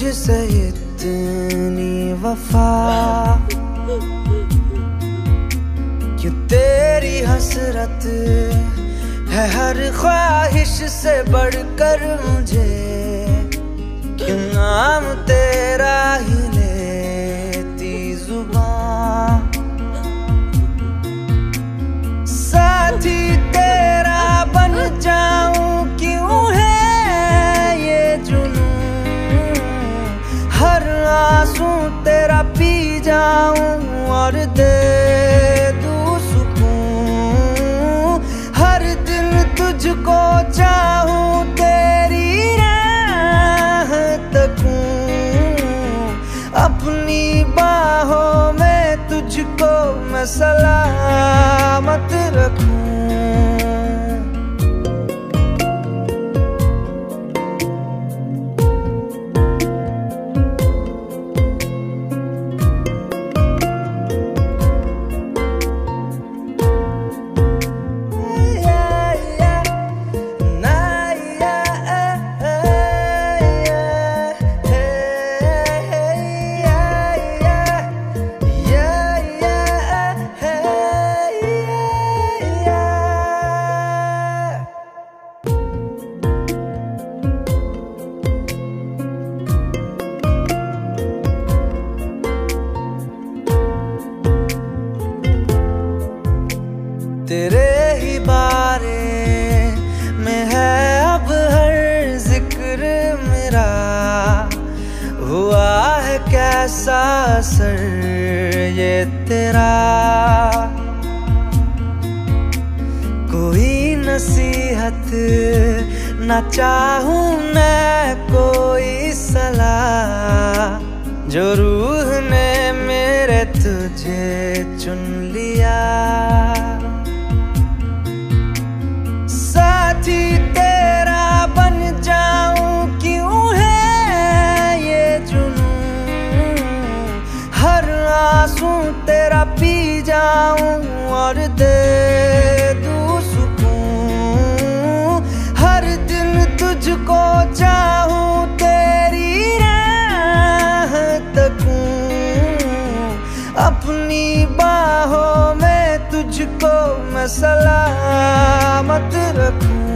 तुझसे इतनी वफा, क्यों तेरी हसरत है हर ख्वाहिश से बढ़कर मुझे, क्यों नाम तेरा ही लेती जुबान। साथी तेरा बन जाऊं क्यों है ये जुनून, हर आंसू तेरा पी जाऊं और दे दूं सुकून। हर दिन तुझको चाहूं तेरी राह तकूं, अपनी बाहों में तुझको मैं सलामत रखूं। तेरे ही बारे में है अब हर जिक्र मेरा, हुआ है कैसा असर ये तेरा। कोई नसीहत न चाहूं मैं कोई सलाह, जो रूह ने मेरे तुझे चुन लिया। साथी तेरा बन जाऊं क्यों है ये जुनून, हर आंसू तेरा पी जाऊं और दे दूं सुकून। हर दिन तुझको चाहूं तेरी राह तकूं, अपनी बाहों में तुझको मैं सलामत रखूं।